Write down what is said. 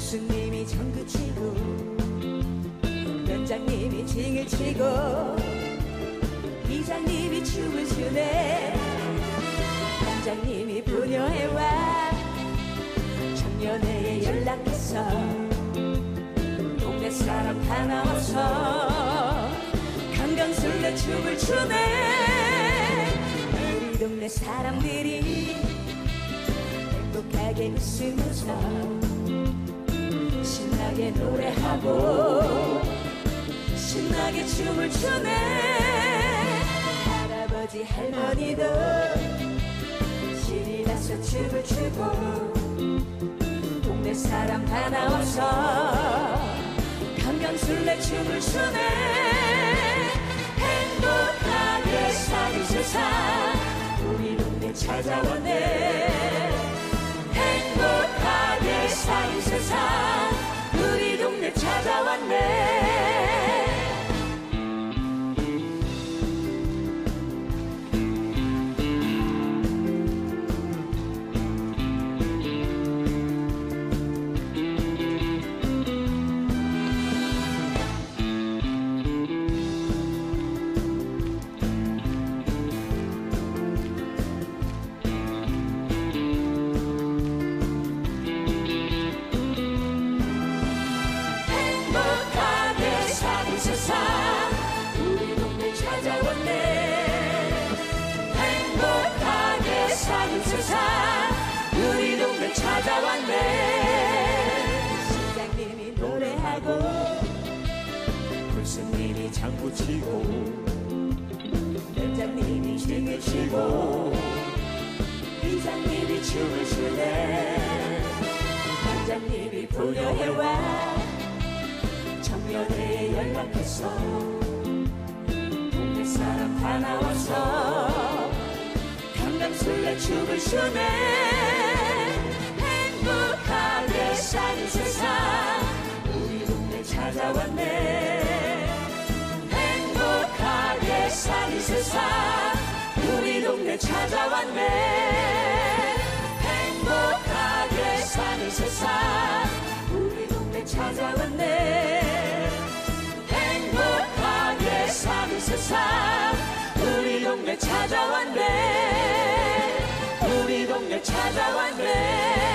교수님이 전구 치고 원장님이 징을 치고 이장님이 춤을 추네. 원장님이 부녀회와 청년회에 연락했어. 동네 사람 다 나와서 강강술래 춤을 추네. 우리 동네 사람들이 행복하게 웃으면서 신나게 노래하고 신나게 춤을 추네. 할아버지 할머니도 신이 나서 춤을 추고 동네 사람 다 나와서 강강술래 춤을 추네. 행복하게 사는 세상 우리 동네 찾아왔네. 행복하게 사는 세상 우리 동네 찾아왔네. 우리 동네 찾아왔네. 시장님이 노래하고 군수님이 장구 치고 원장님이 징을 치고 이장님이 춤을 추네. 원장님이 부녀회와 청년회에 연락했어. 동네 사람 다 나와서 강강술래 춤을 추네. 행복하게 사는 세상 우리 동네 찾아왔네. 행복하게 사는 세상 우리 동네 찾아왔네. 행복하게 사는 세상 우리 동네 찾아왔네. 행복하게 사는 세상 우리 동네 찾아왔네. 우리 동네 찾아왔네.